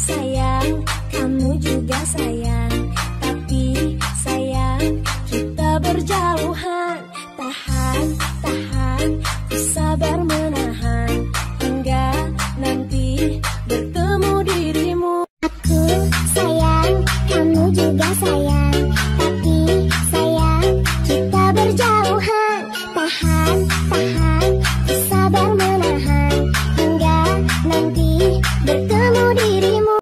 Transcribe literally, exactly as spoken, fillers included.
sayang, kamu juga sayang. Tapi sayang, kita berjauhan. Tahan, tahan, ku sabar menahan hingga nanti bertemu diri.